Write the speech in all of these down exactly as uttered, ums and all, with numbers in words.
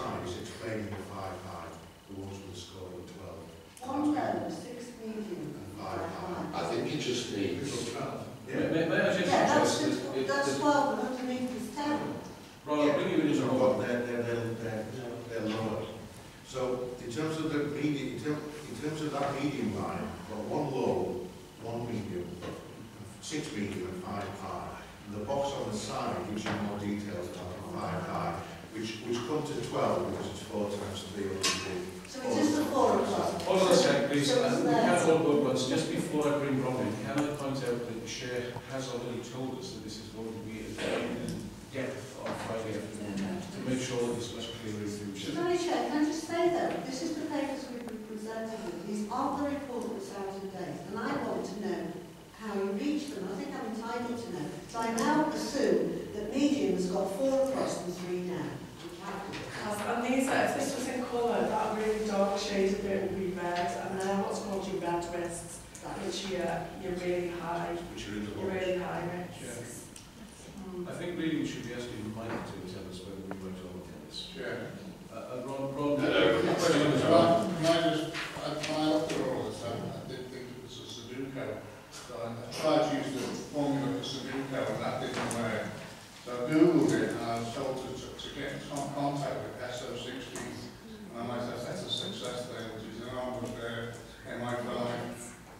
side is explaining the five high, the ones with a score of twelve. One low, six medium, and five high. I think you just need. Yeah, May, may I just yeah, that's, suggest that it- that's that- twelve and underneath is ten. Ron, I'll bring you in as so well. what they're, they're, they're, they're, they're lower. So in terms of the medium, in, term, in terms of that medium line, we've got one low, one medium, six medium and five high. And the box on the side gives you more details about the five high, which which come to twelve because it's four times the B O D. So it is the four o'clock. Hold on a sec, please. So Uh, it's we there. can't all go at once. Just before I bring Rob in, can I point out that the chair has already told us that this is going to be in depth on Friday afternoon to make sure that it's much clearer in future. Sorry, Chair, can I just say though, this is the papers we've been presented with. These aren't the report that's out of date, and I want to know how you reach them. I think I'm entitled to know. So I now assume that medium's got four across and three down. And these are, if this was in colour, that really dark shaded bit would be red, and then what's called your red risks, which you, you're really high, Which are in the you're box. really high risks. Mm. I think really we should be asking Mike to tell us whether we went over this. Sure. Uh, uh, Ron, Ron, Hello. quick question as well. Can I just, I, I looked at all this, I, I did think it was a Sudoku. So I, I tried to use the formula for Sudoku and that didn't work. So I Googled it and I was told to, to, to get in contact with S O sixteen. And I might say that's a success there, which is an arm of their M I five.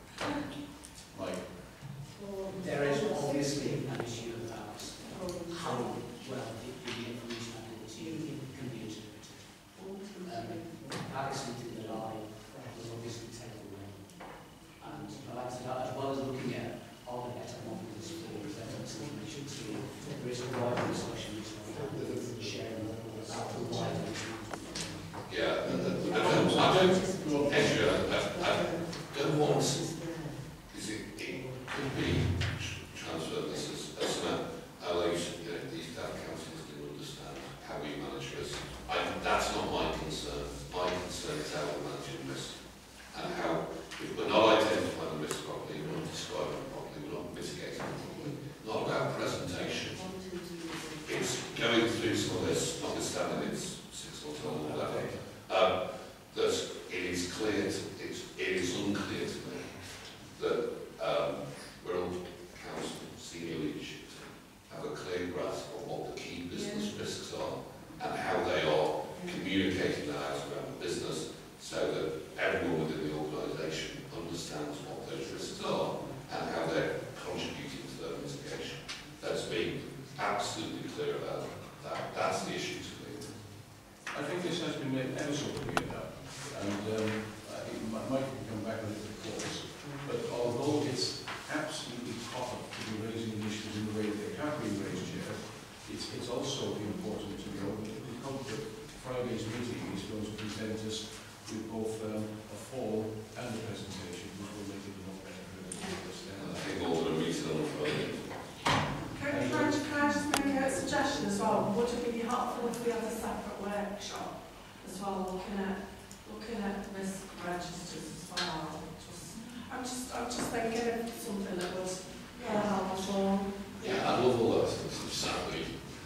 Mike. There is obviously an issue about how well the, the information activity can be interpreted. Um, accident in the line was obviously taken away. And I'd like to know, as well as looking at all the better models for reference information to there is a wider discussion of sharing about the wider information. Yeah, I don't, I don't, actually, I, I, I don't want, is it, it could be transferred this as, as an allocation, you know, these town councils do understand how we manage risk. I, that's not my concern. My concern is how we're managing risk and how, if we're not identifying the risk properly, we're not describing it properly, we're not mitigating it properly. Not about presentation. It's going through some of this, notwithstanding it's six or twelve or whatever. Um, that it is clear, to, it's, it is unclear to me that um, Wirral Council senior leadership have a clear grasp of what the key business yeah. risks are and how they are communicating that out around the business so that everyone within the organisation understands what those risks are and how they're contributing to their mitigation. Let's be absolutely clear about that. That's the issue to me. I think this has been made ever so clear now, and um, I think Mike can come back with the cause. But although it's absolutely proper to be raising the issues in the way that they can be raised here, it's, it's also important to know that we hope that Friday's meeting is going to present us with both um, a form and a presentation, which will make it a lot better for everyone to understand. I think all the meeting on Friday. Can, can, I, can I just make a suggestion as well? Would it be helpful if we had a separate workshop as well, looking at looking at risk registers as well? Just, I'm just I'm just thinking of something that would yeah, help us all. Yeah, I love all that stuff. It's sadly.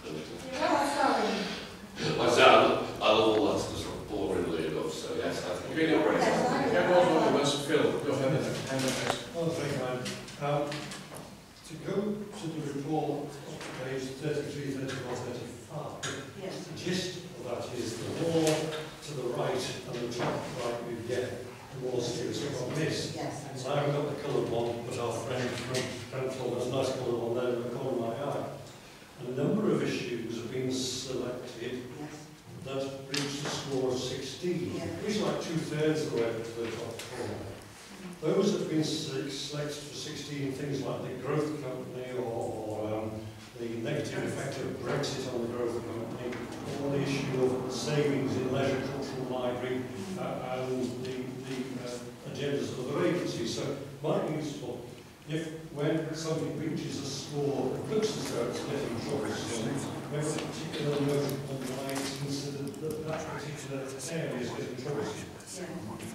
Yeah, sorry. I said, I love all that stuff boringly enough, so yes, I think Okay, no worries. Everyone's on the list. Phil, go ahead and hand it next. Well, thank you, man. Um, to go to the report, page thirty-three, thirty-four, thirty-five, Yes. the gist of that is the more to the right and the top right we get, the more serious we got this. Yes. So I haven't got the coloured one, but our friend from Brentford has a nice coloured one there in the corner of my eye. A number of issues have been selected Yes. that reached a score of sixteen, Yeah. which is like two-thirds of the way to the top corner. Those that have been selected for sixteen, things like the growth company or, or um, the negative effect of Brexit on the growth company, or the issue of savings in leisure, cultural library, uh, and the, the uh, agendas of other agencies. So it might be useful if when something reaches a score that looks as though it's getting trouble, we have a particular notion on why it's considered that that particular area is getting trouble. Yeah.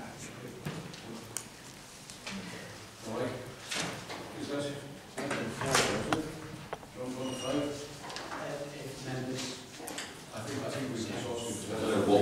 All right. Is that it? John, one, five? Uh, if members I think, I think we can also... I don't know what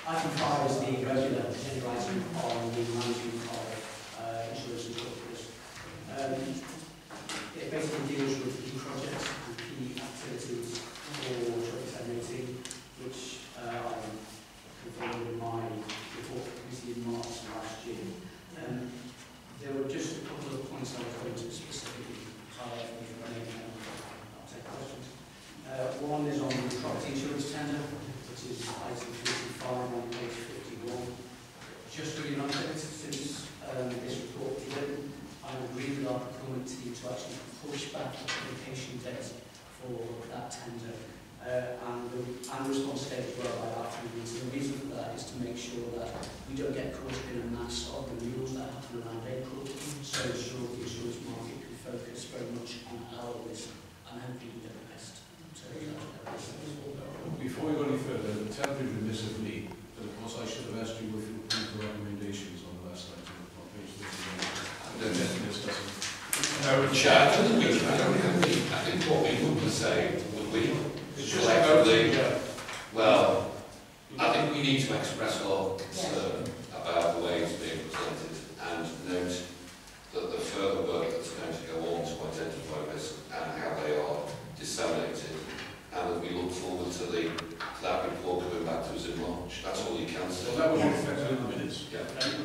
Item five is the regular agenda item on the management of uh, insurance and corporate risk. Um, it basically deals with key projects and key activities for twenty seventeen, which uh, I confirmed in my report previously in March last year. Um, there were just a couple of points I was going to specifically highlight for you, and I'll take questions. Uh, one is on the property insurance tender, which is item fifty-five on page fifty-one. Just to give you an update, since um, this report was written, I agreed with our procurement team to actually push back the application date for that tender. Uh, and, the, and the response date as well by about three weeks. And the reason for that is to make sure that we don't get caught up in a mass of renewals that happen around April, so ensure the insurance market can focus very much on our risk and hopefully we get the best. So, before we go any further, the terribly remiss of me, but of course I should have asked you if you approved the recommendations on the last item on page thirty-one. No, Chair, I think we, I don't think, I think what we would say would be collectively, well, I think we need to express our concern about the way it's being presented and note that the further work that's going to go on to identify risk and how they are disseminated, and that we look forward to the to that report coming back to us in March. That's all you can say. Well, that would be reflected in the minutes. Yeah.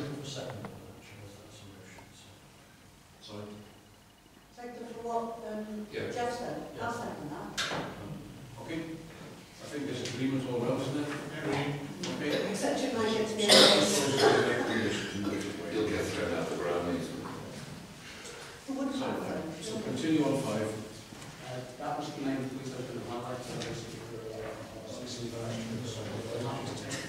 Sorry. Second for what um, Yeah. Jeff said. I'll second that. Okay. I think there's agreement all around, isn't it? Okay. Except you might get to be You'll get thrown out the brownies. Who wouldn't So, have them? so continue on five. Uh, that was the main point I was going to highlight. So basically for uh, citizen direction. So I'm happy to take it.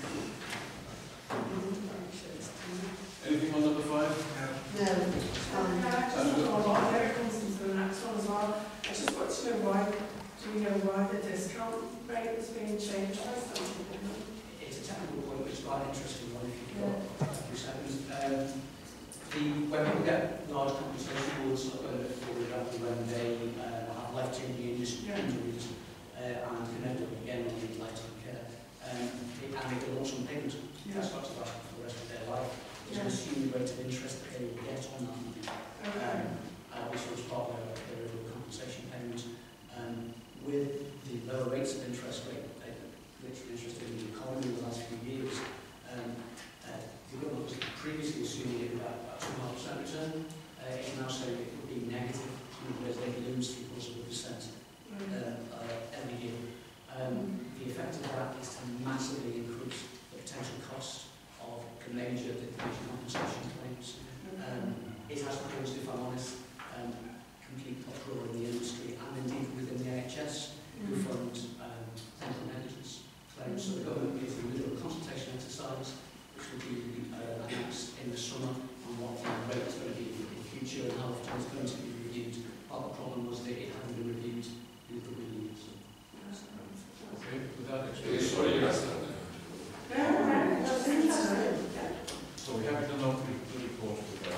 Anything on number five? No, it's fine. Can I just follow on? I know it comes into the next one as well. I just want to know why, do we know why the discount rate is being changed by something? It's a technical point, which is quite an interesting one if you've got a few seconds. Um, the, when people get large compensation awards, like when, for example, when they uh, have life-changing industry Yeah. injuries uh, and can end up again on lifetime care, um, they, and they get lump sum payment, Yeah. that's got to last for the rest of their life. There's an Yeah. assumed rate of interest that they will get on that money, Okay. um, uh, which was part of their, their overall compensation payment. Um, with the lower rates of interest rate, uh, which were interest in the economy in the last few years, um, uh, the government was previously assuming it would have about two point five percent return. Uh, it's now saying it would be negative, whereas they lose three quarters of a percent uh, uh, every year. Um, the effect of that is to massively increase the potential cost of the major litigation compensation claims. Um, it has caused, if I'm honest, um, complete uproar in the industry and indeed within the N H S, who fund um, dental negligence claims. So the government is in the middle of a consultation exercise, which will be uh, announced in the summer on what the rate is going to be in the future and how often it's going to be reviewed. Part of the problem was that it hadn't been reviewed in the years. Okay, with that Really explanation. sorry you asked that. No, no, that's interesting. So we have to know the the report with that.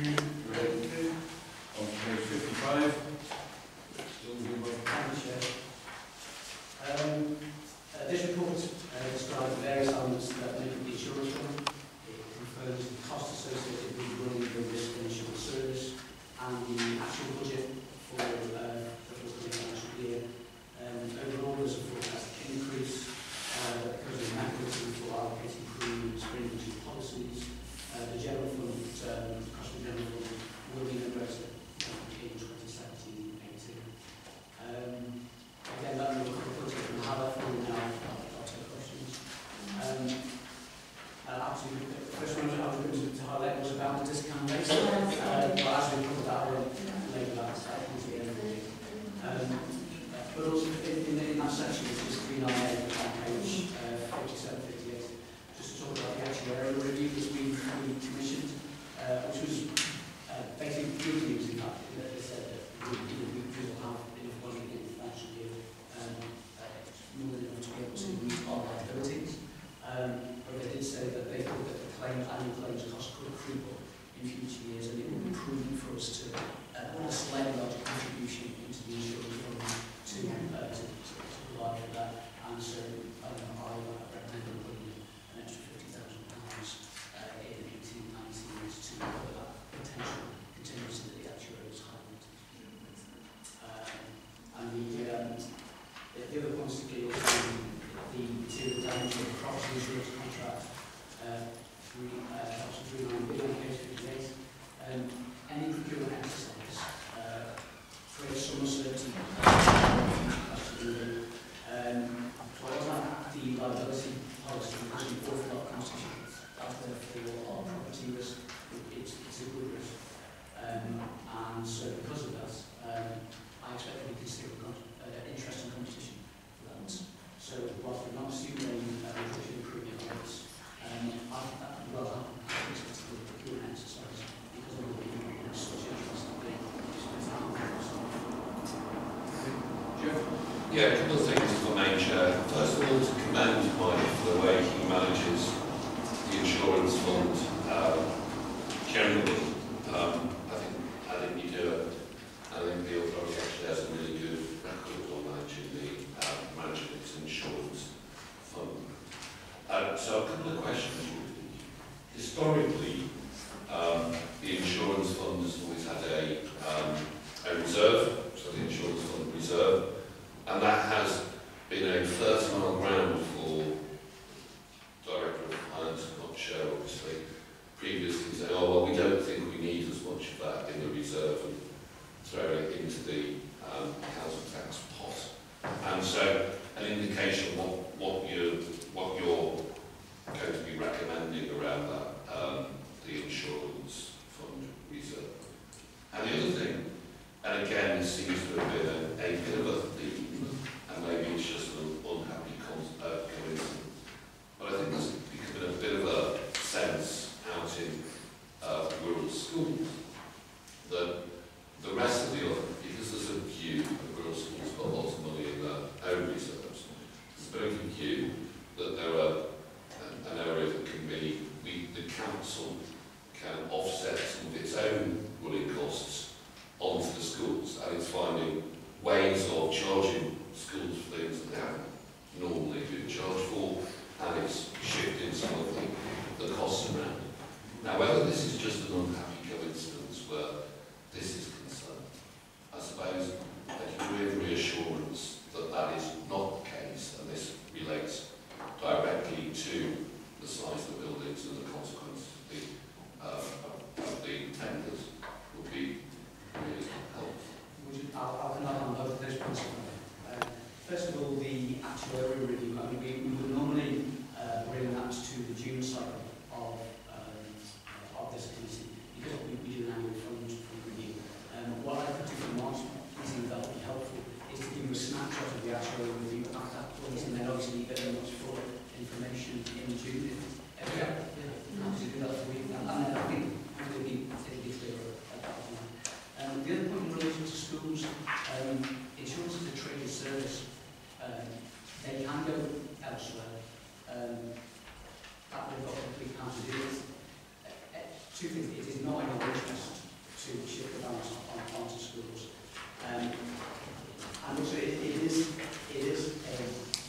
On page fifty-five, still doing well. Thank you, Chair. Um, uh, this report uh, describes the various elements that make up the insurance fund. It confirms the costs associated with running the risk and insurance service and the actual budget for uh, the forthcoming financial year. Um, overall, there's a forecast increase uh, because of the mechanism for allocating premiums for individual policies. Uh, the general fund, um, the cost of the general fund, will be in progressive in twenty seventeen eighteen. Um, again, that will put it from how that will now, I'll, I'll take questions. Um, uh, actually, the first one I was going to highlight was about the discount rate. Uh, but as we put that in, later that, I think it's the end of it. Um, but also in, in, in that section, which is three ninety-eight on page uh, fifty-seven fifty-eight, just to talk about the actuarial review that's been commissioned, uh, which was uh, basically good news in fact, that they said that we, you know, we will have enough money in the financial year, um, uh, more than enough to be able to meet our liabilities. Um, but they did say that they thought that the claims, annual claims cost could creep up in future years, and it would be prudent for us to uh, put a slightly larger contribution into the insurance fund to, uh, to, to, to provide for that. And so um, I uh, recommend putting an extra contract uh, three, uh, option three nine B on page fifty-eight. Um, any procurement exercise uh, creates some uncertainty. Um, however, the liability policy has an awful lot of competition out there for our property risk. It, it's, it's a good risk. Um, and so because of that, um, I expect that we can still have uh, interesting competition for that. So whilst we're not assuming a uh, reduction in premium rates, um, I think that would well happen. I think it's a procurement exercise because of the you know, such interest in the Jeff? Yeah, a couple of things for main chair. First of all, to commend Mike for the way he manages the insurance fund um, generally. Um, I think I think you do it. I think the authority actually has a really good record on managing the uh, managing its insurance fund. Uh, so a couple of questions. Historically, um, the insurance fund has always had a um, a reserve, so the insurance fund reserve, and that has been a fertile ground for Director of Finance, not Chair obviously, previously saying, oh well, we don't think we need as much of that in the reserve and throw it into the um, council tax pot. And so an indication of what, what, you, what you're going to be recommending around that, um, the insurance fund reserve. And the other thing, and again, this seems to have been a, a bit of a theme, and maybe it's just an unhappy con- uh, coincidence, but I think there's becoming a bit of a sense out in uh, rural schools that the rest of the other, because there's a view that rural schools got lots of money in their own reserves, there's a very good view that there are an, an area that can be, we, the council can offset some of its own running costs onto the schools, and it's finding ways of charging schools for things that they haven't normally been charged for, and it's shifting some of the, the costs around. Now, whether this is just an unhappy coincidence where this is concerned, I suppose a degree of reassurance that that is not the case, and this relates directly to the size of the buildings and the consequences of the, uh, of the tenders would be really helpful. Would you, I'll, I'll come on both of those points. Uh, first of all, the actuarial review. I mean, we, we would normally uh, bring that to the June cycle of, um, of this committee because we, we do an annual fund, fund review. Um, what I could do for March meeting that would be helpful is to give you a snapshot of the actuarial review at that point, and then obviously very much for information in June. Uh, yeah, yeah. I'll do that for you. And then I think it'll be, it'll be clearer at that point. Um, the other point in relation to schools, um, insurance is a traded service. Um, they can go elsewhere. Um, that we've got complete how to do it. Uh, uh, two things, it is not in our interest to shift the balance on, onto schools. Um, and also it, it is, it is a,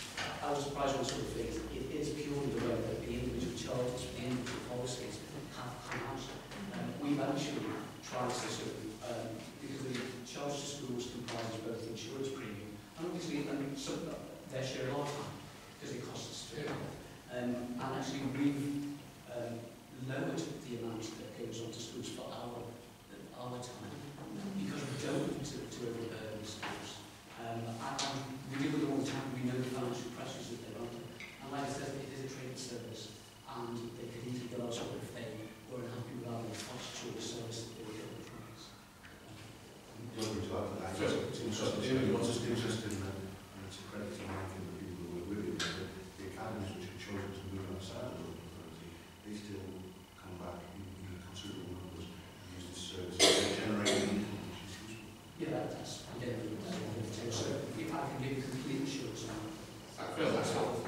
I was surprised when I saw the figures, it is purely the way that the individual charges, the individual policies have come out. Um, we've actually tried to sort of Um, because the charge to schools comprises both the insurance premium and obviously and some of their share of our time because it costs us too. Um, and actually we've um, lowered the amount that goes on to schools for our, our time because we don't want to, to overburden schools. Um, and, and we deal with them all the time, we know the financial pressures that they're under. And like I said, it is a traded service and they could easily go elsewhere if they weren't happy with our cost to the service that they were getting from us. Welcome to that. I just, it's interesting, it was just interesting that, and it's a credit to Mike and the people who were with him, that the academies which have chosen to move outside of the local authority, they still come back in, in considerable numbers and use this service. They generate income, which is useful. Yeah, that does. Yeah, so if I can give you complete assurance on that. I feel that's helpful.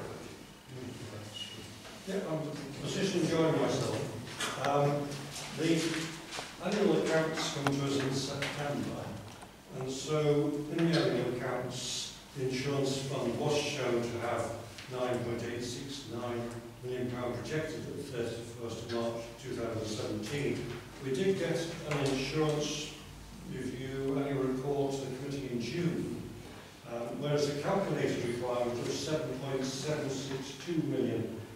Yeah, I'm position enjoying myself. Um, the annual accounts come to us in September, and so in the annual accounts, the insurance fund was shown to have nine point eight six nine million pounds projected at the thirty-first of March two thousand seventeen. We did get an insurance review annual report to the committee in June, um, whereas the calculated requirement of seven point seven six two million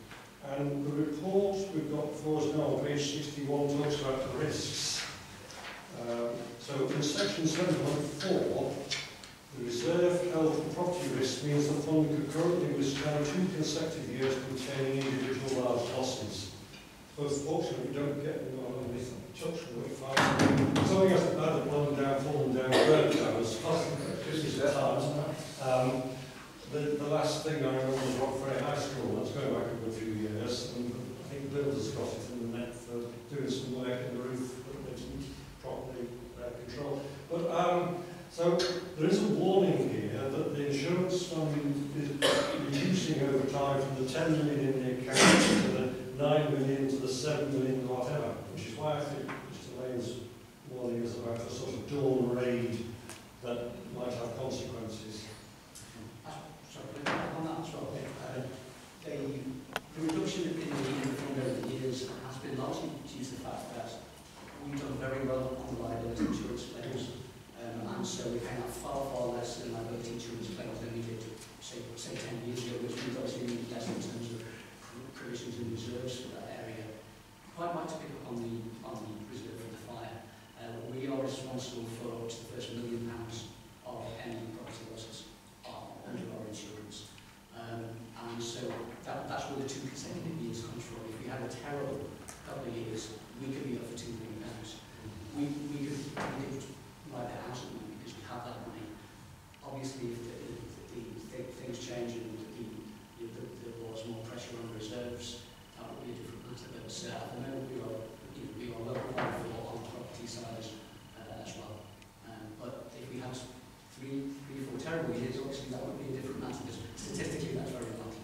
And the report we've got before us now on page sixty-one talks about the risks. Um, so in section seven point four, the reserve health and property risk means the fund could currently withstand two consecutive years containing individual large losses. But fortunately, we don't get them on this touch wood fine. Something has either blown down, fallen down, burnt down as fast as the time. Um, the, the last thing I remember was Rockferry High School. That's going back a good few years. And I think the builders got it in the net for doing some work in the roof that they didn't properly uh, control. But um, so there is a warning here that the insurance fund is reducing over time from the ten million in the account to the nine million to the seven million whatever, which is why I think Mister Lane's warning is about a sort of dawn raid that might have consequences. Sorry, on that as well. Uh, the, the reduction in the, in the fund over the years has been largely due to the fact that we've done very well on the liability insurance claims, um, and so we pay out far, far less in liability insurance claims than we did, say, say ten years ago, which we've obviously needed less in terms of provisions and reserves for that area. Quite right to pick up on the, on the reserve for the fire. Uh, we are responsible for up to the first million pounds of any property losses uh, under our insurance. Um, and so that, that's where the two consecutive years comes from. If we had a terrible couple of years, we could be up for two million pounds. We, we, could, we could write that out at the moment because we have that money. Obviously, if the, the, the, the things change and the, the, the, there was more pressure on reserves, that would be a different matter. But uh, at the moment, we are, you know, we are well provided for on the property side uh, as well. Um, but if we had three, three, four terrible years, obviously that would be a different matter. Because statistically, that's very unlikely.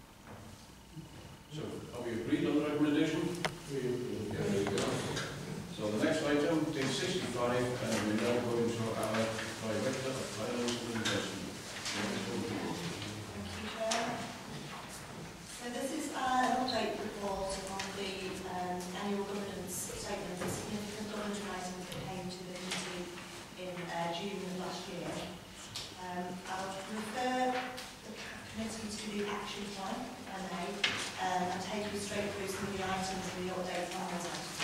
So, are we agreed on the recommendation? We agree. Yeah, there you go. So the next item, page sixty-five, and we're now going to our Director of Finance and Investment. Thank you, Chair. So this is an update report on the um, annual governance statement, the significant governance items that came to the committee in uh, June of last year. Um, I'll refer the committee to the action plan, and um, and take you straight through some of the items and the updates on those items.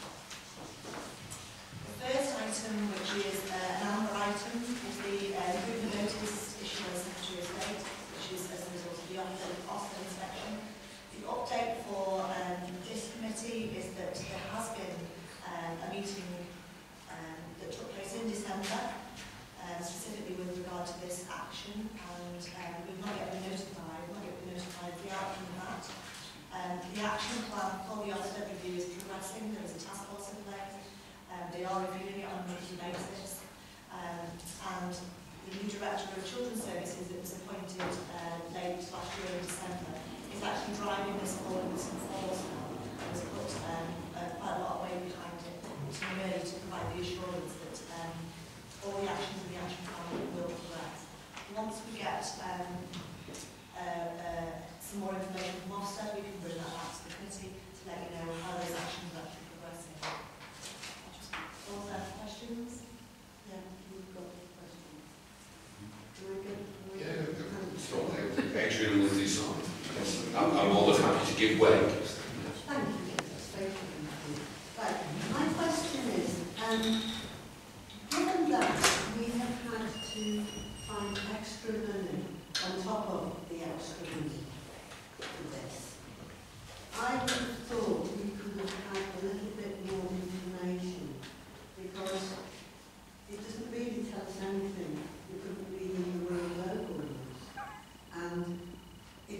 The first item, which is uh, an amber item, is the uh, improvement notice issued by the Secretary of State, which is as a result of the Ofsted Ofsted inspection. The update for um, this committee is that there has been um, a meeting um, that took place in December, uh, specifically with regard to this action, and um, we've not yet been notified, we've not yet been notified of the outcome of that. Um, the action plan for the Ofsted review is progressing. There is a task force in place. Um, they are reviewing it on a monthly basis. Um, and the new Director of Children's Services that was appointed uh, late last year in December is actually driving this forward with some force now and has put um, uh, quite a lot of weight behind it to really to provide the assurance that um, all the actions of the action plan will progress. Once we get um, uh, uh, some more information from Ofsted, we can bring that back to the committee to let you know how those actions are actually progressing. All there questions? Yeah, we've got questions. Do we get, do we Yeah, so Adrian will decide. I'm, I'm more than happy to give way. Thank you. That's very good. Right. My question is, um, given that we have had to find extra money on top of the extra money for this, I would have thought we could have had a little bit more information, because it doesn't really tell us anything. We couldn't read in the word local ones. And if,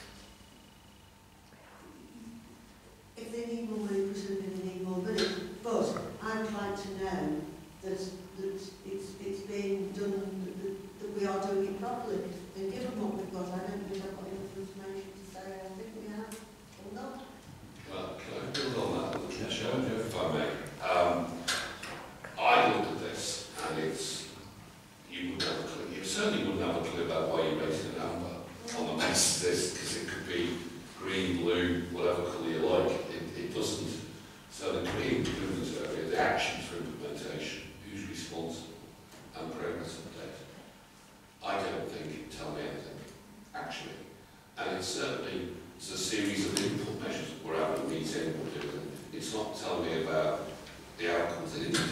if they need more money, presumably they need more money. But I'd like to know that, that it's, it's being done, that, that we are doing it properly. And given what we've got, I don't think I've got enough information to say I think we have.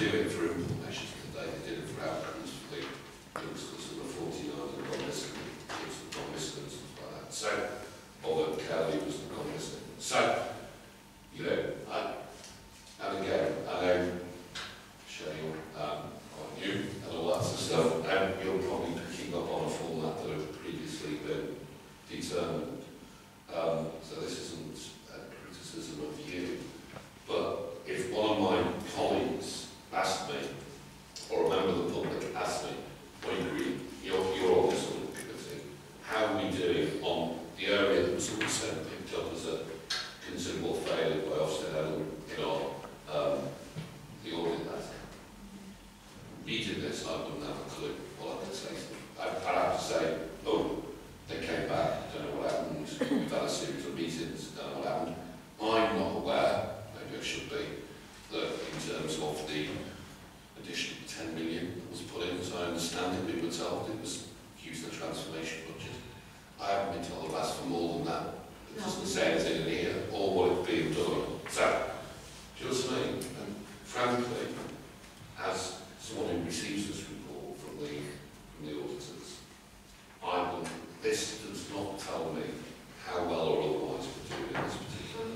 do it for implementation today, they did it for outcomes for the youngsters and the forty-nine and non-listening, kids and non-listening and stuff like that. So, although Kelly was the non-listening. So, you know, I, and again, I know, Shane, um, on you and all that sort of stuff, and you're probably picking up on a format that had previously been determined. Um, so this isn't a criticism of you, but if one of my colleagues asked me, or a member of the public asked me, well, you agree, you're, you're on this audit committee, how are we doing on the area that was also picked up as a considerable failure by Ofsted in our um, the audit that reading this, I wouldn't have a clue what I could say. I'd, I'd have to say, oh, they came back, don't know what happened, we've had a series of meetings, don't know what happened. I'm not aware, maybe I should be, that in terms of the additional ten million that was put in, as I understand it, we were told it was used the transformation budget. I haven't been told I've asked for more than that. It doesn't say anything in here, or what it's being done. So, do you know what I mean? And frankly, as someone who receives this report from the, from the auditors, I will, this does not tell me how well or otherwise we're doing in this particular.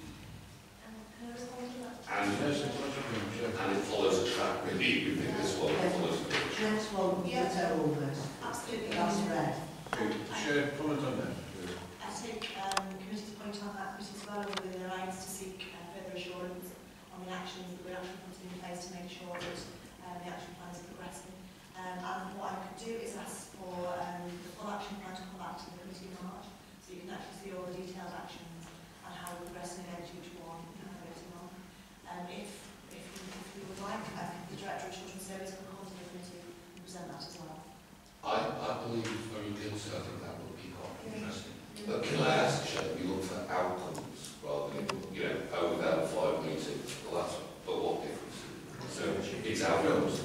And, and it follows a track, really, we think this one follows a track. Next one, Yeah. yeah, almost. Absolutely. That's red. Chair, comment on that. I take um, committee's point on that, committee's well within their rights to seek uh, further assurance on the actions that we're actually putting in place to make sure that um, the action plan is progressing. Um, and what I could do is ask for um, the full action plan to come back to the committee in March, so you can actually see all the detailed actions and how we're progressing against each one and how we're voting on. Um, if, if, you, if you would like, uh, the Director of Children's Service can come to the committee and present that as well. I, I believe very good, so I think that would be quite interesting. But can I ask, should we look for outcomes rather than, you know, oh, we've had five meetings, well, that's, but what difference? So it's outcomes.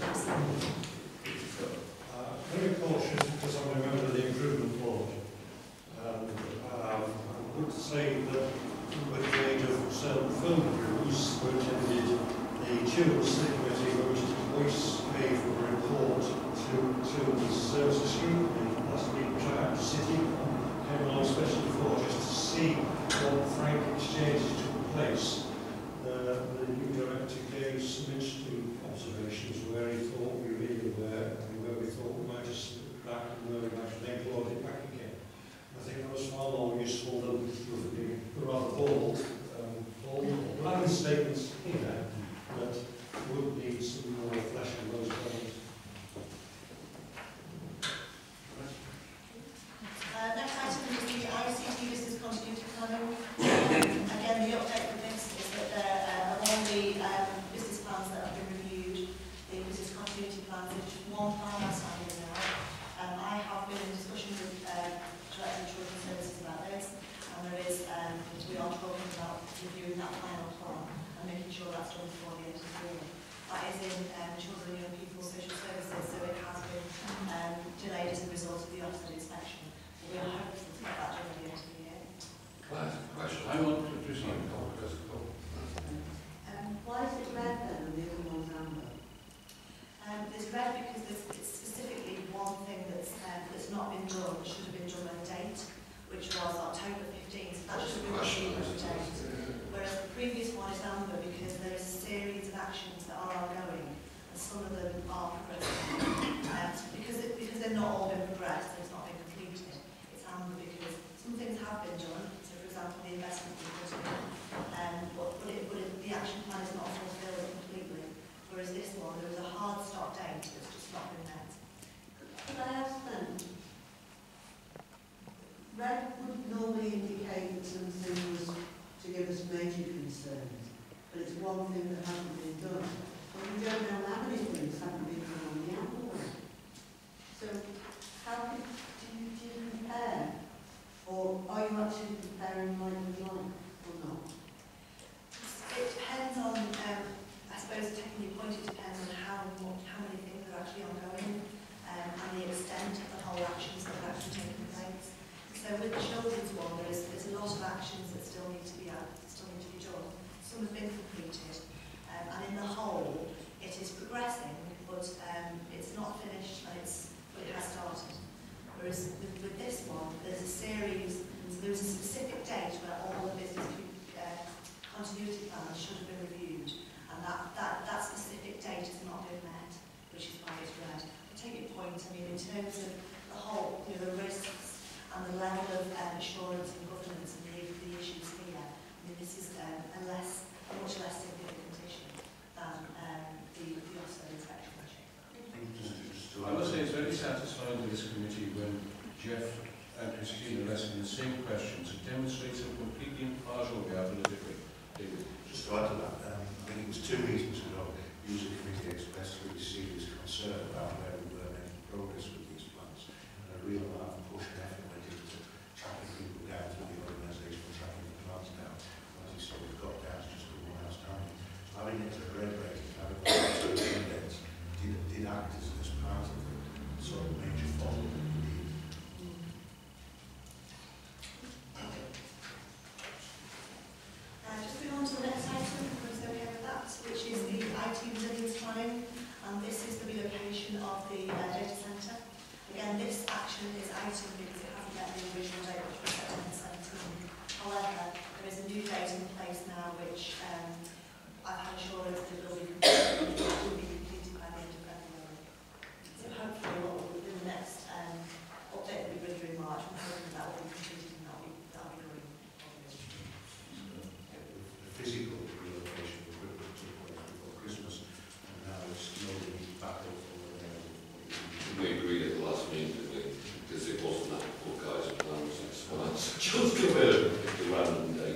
Uh, very cautious because I'm a member of the improvement board. And um, I would say that with the aid of certain film crews who attended the Children's Committee, which is voice gave a report to, to the services group in last week, which I had to sit in on, came along especially for just to see what frank exchanges took place. Uh, the new director gave some interesting observations where he thought we really were and where we thought we might just slip back and where we might then load it back again. I think that was far more useful than the rather bold, um, bold, bland statements here that would need some more flesh on those bones. Uh, next item is the I C T business continuity planning. Um, again, the update for this is that there, uh, among the um, business plans that have been reviewed, the business continuity plans, there's just one plan outstanding now. Um, I have been in discussion with uh, Director of Children's Services about this, and there is, um, we are talking about reviewing that final plan and making sure that's done before the end of the year. That is in um, Children and Young People Social Services, so it has been um, delayed as a result of the Ofsted inspection. We are hopeful to get that done at the end of the year. Question. I want to proceed. Um, why is it red then and the other one's amber? Um, it's red because there's it's specifically one thing that's um, that's not been done, that should have been done on a date, which was October fifteenth. So that should have been reviewed on a date. Whereas the previous one is amber because there is a series of actions that are ongoing, and some of them are progressing. Um, because it, because they've not all been progressed, and it's not been completed. It's amber because some things have been done. So, for example, the investment we've put in, um, but, but, it, but it, the action plan is not fulfilled completely. Whereas this one, there was a hard stop date that's just not been met. Could I ask then? Red would normally indicate that something was to give us major concerns, but it's one thing that hasn't been done. But we don't know how many things haven't been done on the amber one. So how could, do, you, do you compare? Or are you actually comparing like with like or not? It depends on, um, I suppose taking your point, it depends on how much, how many things are actually ongoing um, and the extent of the whole actions that are actually taking place. So with the children's one, there's, there's a lot of actions that still need to be uh, still need to be done. Some have been completed, um, and in the whole, it is should have been reviewed, and that, that, that specific date has not been met, which is why it's red. I take your point. I mean, in terms of the whole, you know, the risks and the level of um, assurance and governance and the, the issues here, I mean, this is um, a less, a much less significant issue than um, the, the Ofsted inspection issue. I must say it's very satisfying to this committee when Jeff and Christina are asking the same questions. It demonstrates how completely impartial we are politically. David. Just to add to that, um, I think it was two meetings ago, the user committee expressed really serious concern about where we were making progress with these plans. And a real amount of push and effort went into tracking people down through the organisation and tracking the plans down. As you saw, we've got down to just the one outstanding. So having it as a red rating, having it as a index, did, did act as, as part of the sort of major follow that we need. Uh, just moving on to the next item, if it's okay with that, which is the I T resilience planning, and this is the relocation of the uh, data centre. Again, this action is item because it hasn't met the original date, which was September seventeenth. However, there is a new date in place now, which um, I've had assurance that will be completed, will be completed by the end of February. So hopefully, what will be the next um, update will be with you in March. I'm hoping that will be completed and that will be, that will be great. The physical relocation of equipment took place before Christmas, and now it's slowly back up over there. We agreed at the last meeting, didn't we? Because it wasn't that poor guy's plans, it's plans. Just give it a random date.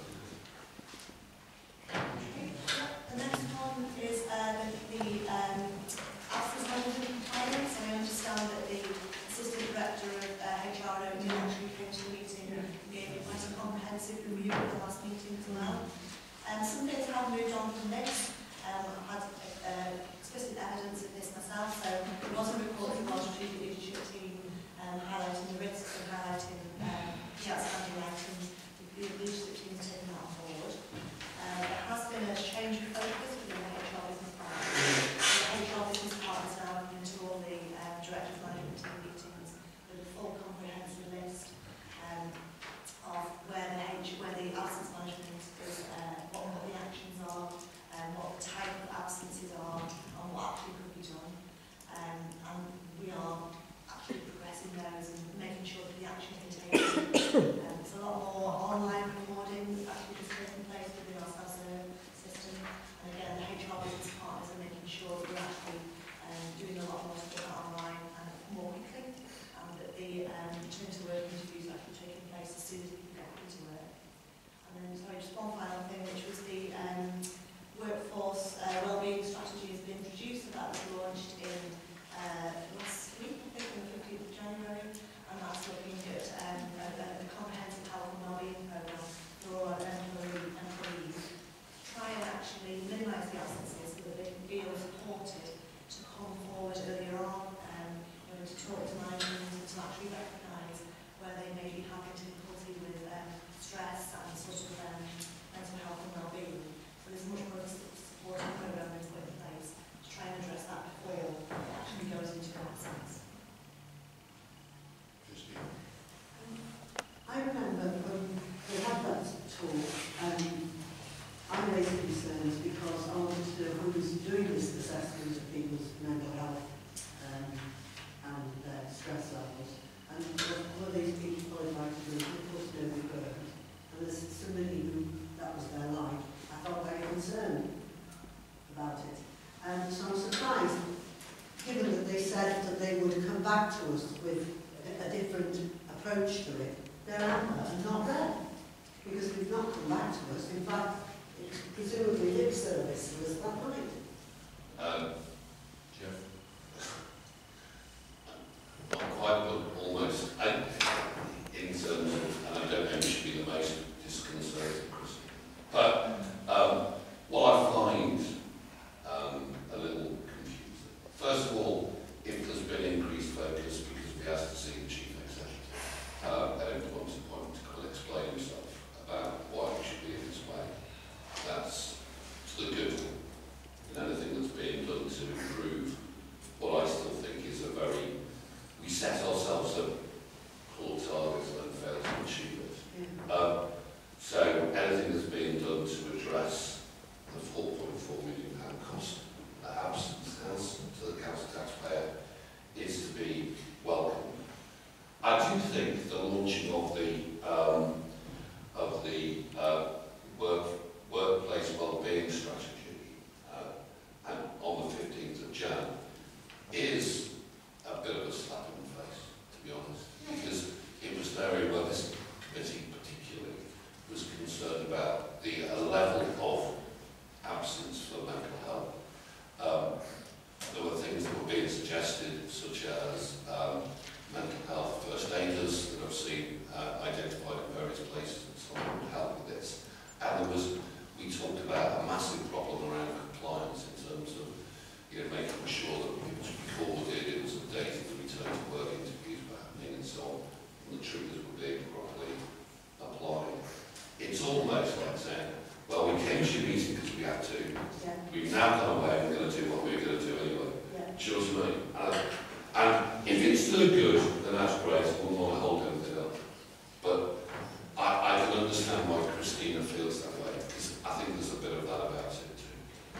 The next one is uh, the, the um, absence management compliance. I understand that the Assistant Director of uh, H R actually came to the meeting and gave quite a comprehensive review at the last meeting as well. Um, some things have moved on from this. Um, I've had uh, explicit evidence of this myself, so there was a report from our strategic leadership team um, highlighting the risks and highlighting um, the outstanding items. The leadership team has taken that on board. Uh, there has been a change of focus within the H R business partners. The H R business partners now looking into all the um, director of management team meetings with a full comprehensive list um, of where the H, where the absence management is, uh, what, what the actions are, and um, what the type of absences are, and what actually could be done. Um, and we are actually progressing those and making sure that the action can take place. Um, there's a lot more online recording that's actually just taking place within our self-serve system. And again, the H R business partners are making sure that we're actually um, doing a lot more to put that online and more quickly, and that the um, return to work interviews are actually taking place as soon as we can get into work. And then, sorry, just one final thing, which was the um, workforce uh, wellbeing strategy has been introduced, and that was launched in uh, last week, I think, on the fifteenth of January, and that's looking at um, a, a comprehensive health and wellbeing programme for all our employee, employees to try and actually minimise the absences so that they can feel supported to come forward earlier on, um, you know, to talk to management and to actually recognise where they may be having difficulty with um, stress and sort of um, mental health and wellbeing. So there's much more of a supporting programme that's put in place to try and address that before it actually goes into an absence. I remember when we had that talk, um, I raised concerns because I wanted to know who was doing this assessment of people's mental health um, and uh, stress levels. And were these people qualified to do it? Of course, nobody heard. And there's so many who that was their life. I felt very concerned about it. And so I'm surprised, given that they said that they would come back to us with a, a different approach to it. They're out there and not there, because we've not come back to us. In fact, it's presumably lip service to us that night. Um, Jeff. I'm quite good, almost, and in terms of, and I don't know if it should be the most disconcerting, Chris, but um, what I find um, a little confusing. First of all, if there's been increased focus because we asked to see the chief executive, uh, at any point in point to explain himself about why it should be in this way, that's to the good in anything that's being done to came to your meeting because we had to. Yeah, We've now gone away and we're going to do what we were going to do anyway. yeah. Do you know what I mean? And, and if it's still good, then that's great. We'll want to hold everything up. But I, I can understand why Christina feels that way, because I think there's a bit of that about it too.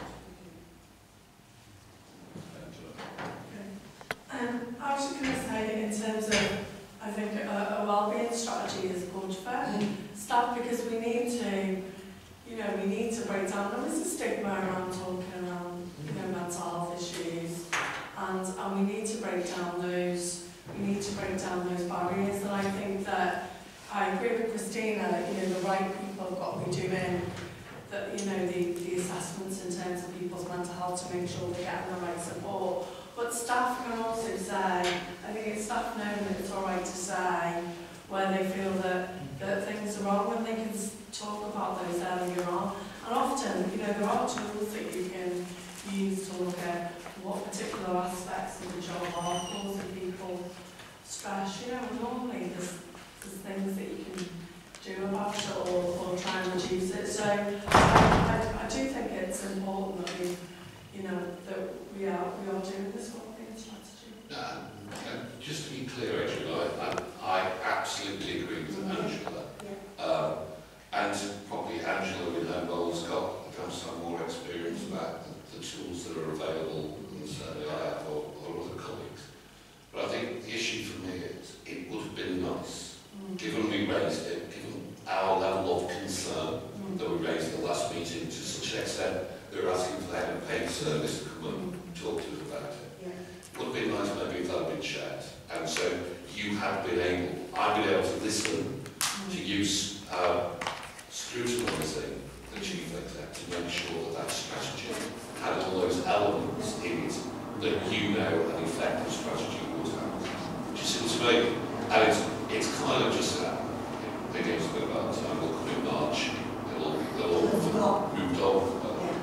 Um, I was just going to say that in terms of, I think a, a wellbeing strategy is good for staff, because we need to, you know, we need to break down, there is a stigma around talking around, you know, mental health issues, and, and we need to break down those, we need to break down those barriers, and I think that, I agree with Christina, you know, the right people have got to be doing the, you know, the, the assessments in terms of people's mental health to make sure they're getting the right support. But staff can also say, I think it's staff knowing that it's all right to say where they feel that, that things are wrong, and they can talk about those earlier on. And often, you know, there are tools that you can use to look at what particular aspects of the job are causing people stress. You know, normally there's, there's things that you can do about it, or, or try and reduce it. So I, I, I do think it's important that we, you know, that we are we are doing this wellbeing strategy. Uh, uh, just to be clear, Adrian, I, I, I absolutely agree with Angela. Yeah. Um, and probably Angela in her role's got perhaps some more experience about the, the tools that are available than certainly I have, or, or other colleagues. But I think the issue for me is it would have been nice, mm. given we raised it, given our level of concern mm. that we raised at the last meeting to such an extent that we're asking for the head of paid service to come and talk to us about it. Yeah. It would have been nice maybe if that had been shared. And so you had been able, I've been able to listen mm. to use uh, scrutinising the chief exec to make sure that that strategy had all those elements in it that you know an effective strategy would have. Do you see what I mean? And it's, it's kind of just that. They gave us a bit about time, we'll come in March, it'll, it'll all moved on.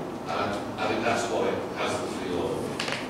And I think that's what it has the feel of.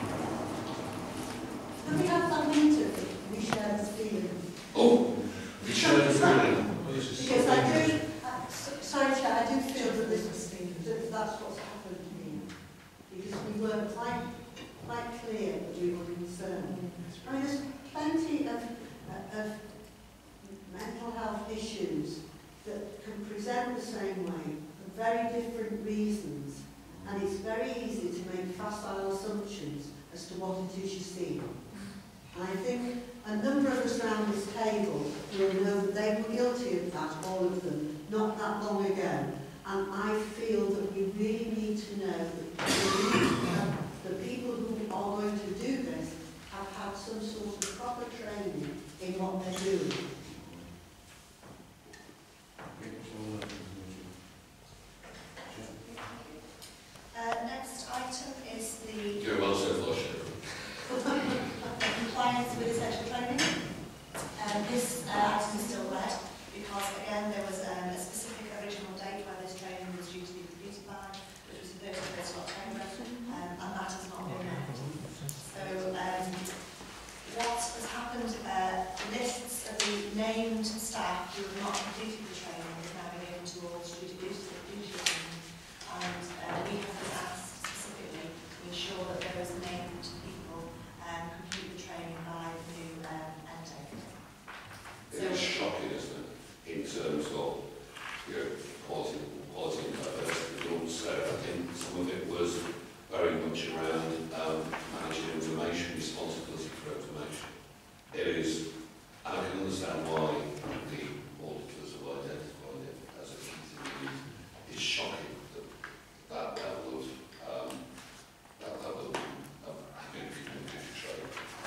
Can we have that meeting? We share this feeling. Oh, we share the feeling. Because I do, uh, s- sorry Chair, I do feel that this is, that that's what's happened here. Because we were quite, quite clear that we were concerned. I mean, there's plenty of, uh, of mental health issues that can present the same way for very different reasons. And it's very easy to make facile assumptions as to what it is you see. And I think a number of us around this table will know that they were guilty of that, all of them, not that long ago. And I feel that we really need to know that the, the people who are going to do this have had some sort of proper training in what they're doing. Uh, next item is the You're well so flush. compliance with essential training. Um, this uh, item is still red because, again, there was um, a specific original date where this training was due to be completed by, which was the thirty-first of October, um, and that has not been met. So, um, what has happened, uh, the lists of the named staff who have not completed the training have now been given to all student leadership teams, and uh, we have been asked specifically to ensure that those named people um, complete the training by the new um, end date. It is shocking, isn't it, in terms of, you know, quality, quality and diversity. But also, I think some of it was very much around um, managing information, responsibility for information. It is, and I can understand why the auditors have identified it as a key thing. It's shocking that that level of um, that level of um, having communication training.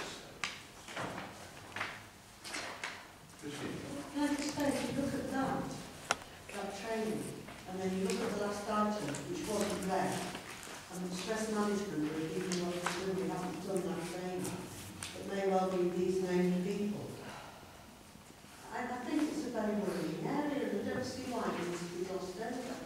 Can I just say, if you look at that, that training, and then you look at the last item, which wasn't there, and the stress management, where even though we haven't done that training, it may well be these named people. I, I think it's a very worrying area, and I don't see why it needs to be glossed over.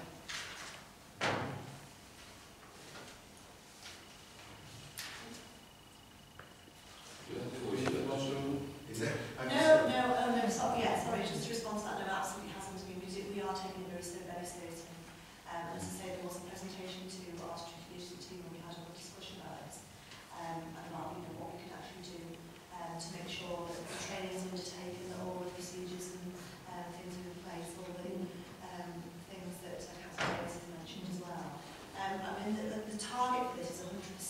Is it? No, no, oh no, sorry, yeah, sorry, just to respond to that, no, absolutely hasn't been, because we are taking it very, very seriously. Um, and as I say, the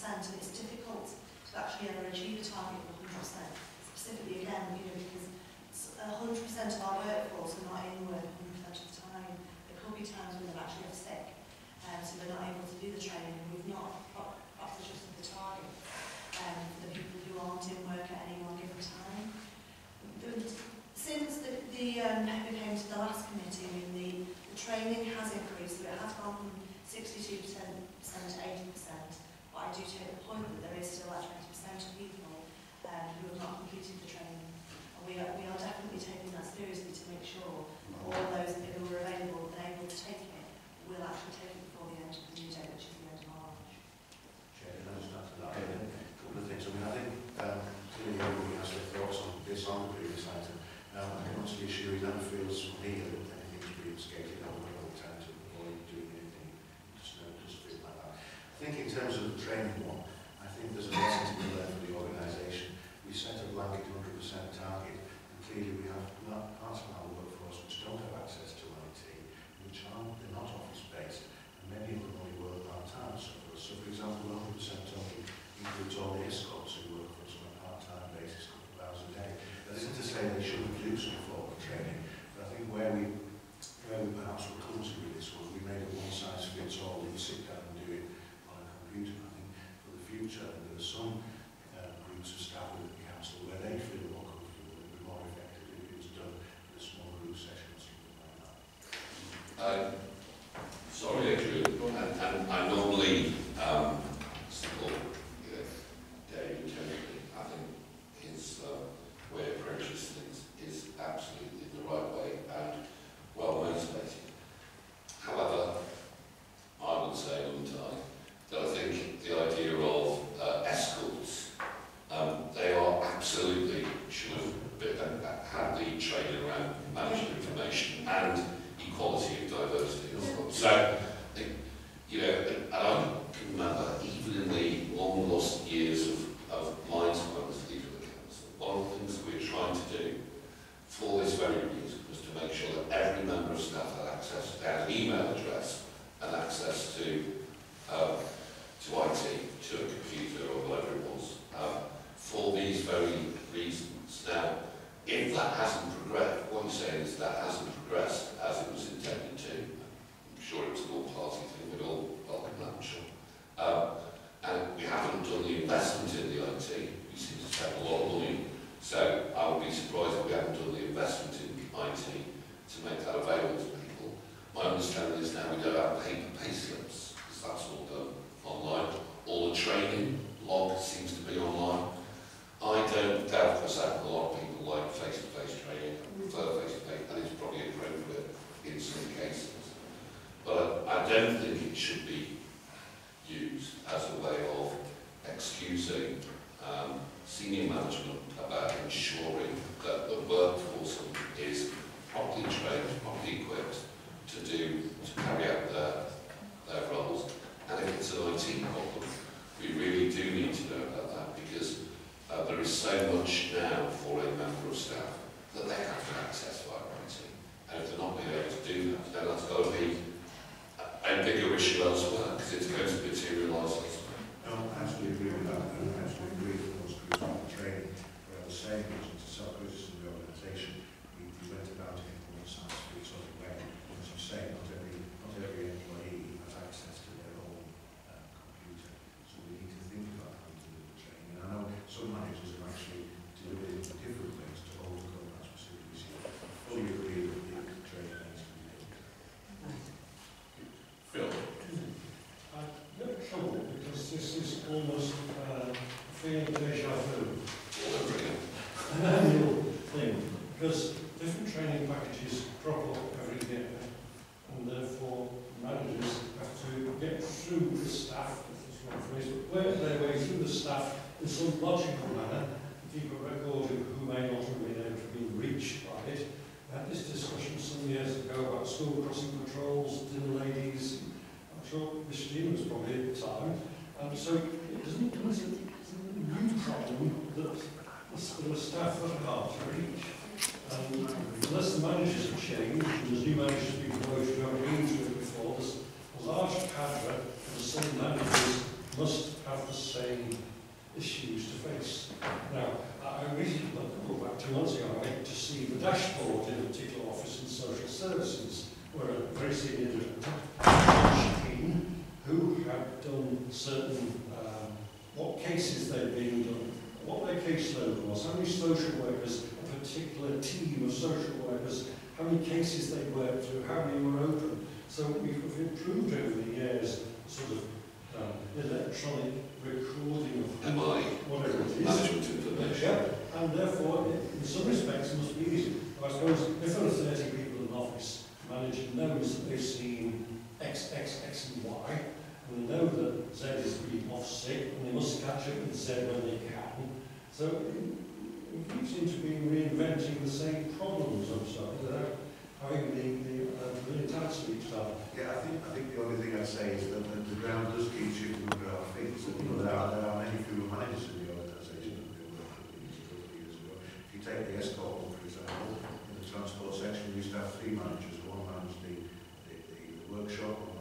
percent, and it's difficult to actually ever achieve a target of one hundred percent. Specifically, again, you know, because one hundred percent of our workforce are not in work one hundred percent of the time. There could be times when they're actually off sick, um, so they're not able to do the training. We've not perhaps adjusted the target um, for the people who aren't in work at any one given time. But since the, the um, we came to the last committee, I mean, the, the training has increased, so it has gone from sixty-two percent to eighty percent. But I do take the point that there is still that twenty percent of people um, who have not completed the training. And we are, we are definitely taking that seriously to make sure that all those who are available and able to take it will actually take it before the end of the new day, which is the end of March. Chair, can I just add to that? A couple of things. I mean, I think um, clearly everybody has their thoughts on this on the previous item. Um, I can honestly assure you, never feels from me that anything's being skated over all the time to avoid doing anything. Just, uh, just feel like that. I think in terms of the training one, I think there's a lesson to be learned for the organisation. We set a blanket one hundred percent target, and clearly we have not parts of our workforce which don't have access to I T, which aren't, they're not office-based, and many of them only work part-time. So, so for example, one hundred percent only includes all the escorts who work for us on a part-time basis, a couple of hours a day. That isn't to say they shouldn't do some form of training, but I think where we, where we perhaps were clumsy with this was we made a one-size-fits-all, you sit down and do it on a computer. I think for the future, there are some uh, groups of staff within the council where they feel more comfortable, it would be more effective if it was done in a small group session or something like that. Um, sorry, Adrian, and, and I normally um, support you know, David generally. I think his uh, way of approaches things is absolutely the right way and well motivated. However, I would say, wouldn't I, that I think the idea of uh, escorts, um, they are absolutely should have been, uh, had the training around management information and equality of diversity as well. So, the, you know, and I can remember even in the long lost years of, of my time as leader of the council, one of the things that we were trying to do for this very reason was to make sure that every member of staff had access, they had an email address and access to um, to I T, to a computer or whatever it was, um, for these very reasons. Now, if that hasn't progressed, what you're saying is that hasn't progressed as it was intended to. I'm sure it was an all-party thing, we'd all welcome that, I'm sure. Um, and we haven't done the investment in the I T. We seem to spend a lot of money. So I would be surprised if we haven't done the investment in I T to make that available to people. My understanding is now we don't have paper pay slips, because that's all done online. All the training log seems to be online. I don't doubt for a second a lot of people like face-to-face training, prefer face-to-face, and it's probably appropriate in some cases. But I don't think it should be used as a way of excusing um, senior management about ensuring that the workforce is properly trained, properly equipped to do, to carry out their, their roles. And if it's an I T problem, we really do need to know about that, because uh, there is so much now for a member of staff that they have to access via I T. And if they're not being able to do that, then that's got to be a, a bigger issue elsewhere, because it's going to materialise elsewhere. No, I absolutely agree with that. I absolutely agree with those groups on the training. But I was saying, to self-criticism of the organisation, we, we went about it in one size fits all way. As you say, not every, not every employee has access to their own uh, computer. So we need to think about how to do the training. And I know some managers have actually delivered it in different ways to overcome that specific issue. I fully agree that the training needs to be done. Phil? I've got trouble because this is almost uh, a feeling deja vu. All over again. An annual thing, because different training packages crop up every year, and therefore managers have to get through the staff, if that's one phrase, but work their way through the staff in some logical manner, keep a record of who may not have been able to be reached by it. We had this discussion some years ago about school crossing patrols, dinner ladies. I'm sure Christina was probably at the time. Um, so it doesn't, it isn't a new problem that the staff are hard to reach. Um, unless the managers have changed, and there's new managers being promoted who haven't been through it before, there's a large cadre of the same managers must have the same social services, where a very senior director, Sheen, who had done certain, um, what cases they'd been done, what their caseload was, how many social workers, a particular team of social workers, how many cases they worked through, how many were open. So we've improved over the years, sort of um, electronic recording of M I, whatever it is. management information. Yeah, and therefore, in some respects, it must be easy. I suppose if there are thirty people in an office, the manager knows that they've seen X, X, X and Y, and they know that Z is being off sick, and they must catch up with Z when they can. So we keep seem to be reinventing the same problems, I'm sorry, without having the, the uh, brilliant answer each time. Yeah, I think I think the only thing I'd say is that the, the ground does keep shifting under our feet. So, you know, there are there are many fewer managers in the organisation than there were a couple of years ago. If you take the escort one, for example, in the transport section, we used to have three managers. One managed the, the, the, the workshop, one